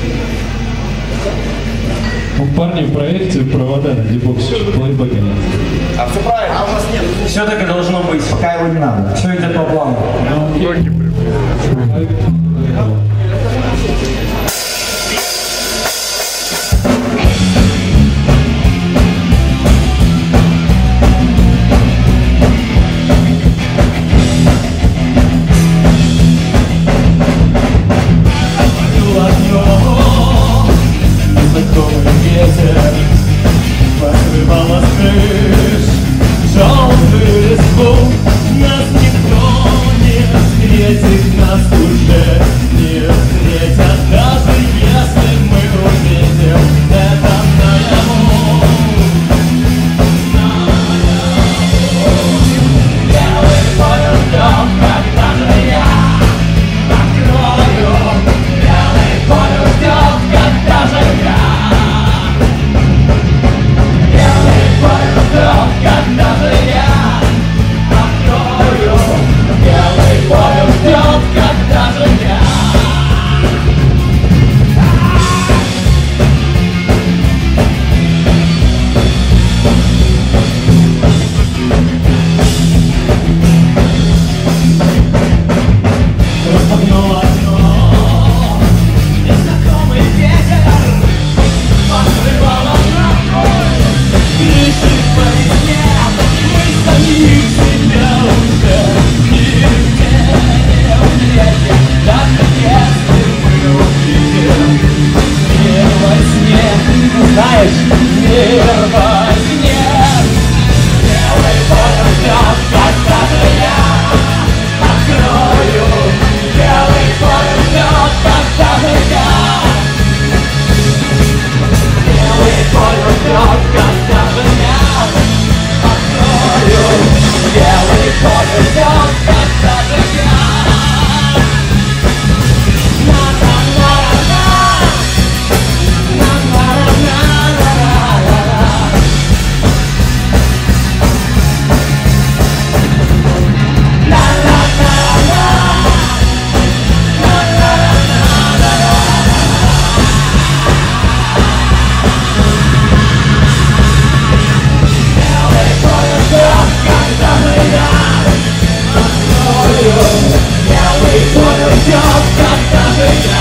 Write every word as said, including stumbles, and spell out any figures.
Парни, проверьте провода на дебоксе, плейбека нет. А все правильно? А у нас нет. Все так и должно быть. Пока его не надо. Все идет по плану. Покрывала с крыш желтую листву. Нас никто не встретит, нас уже не встретят, даже если мы увидим это наяву. Белый поле ждет, когда же я открою. Белый поле ждет, когда же я когда же я открою. Белый поле ждет, когда же я. Распахнуло окно, незнакомый ветер покрывало ногой крыши по весне. Мы самих себя уже нигде не увидим, даже если мы увидим мир во сне. Знаешь, мир во сне. Белый поле ждет, когда же я открою. Белый поле ждет, когда же я. Белый поле ждет, когда же я открою. Белый поле ждет, когда же я. На-на-на-на-на, на-на-на-на-на-на-на. Белый поле ждет, когда же я.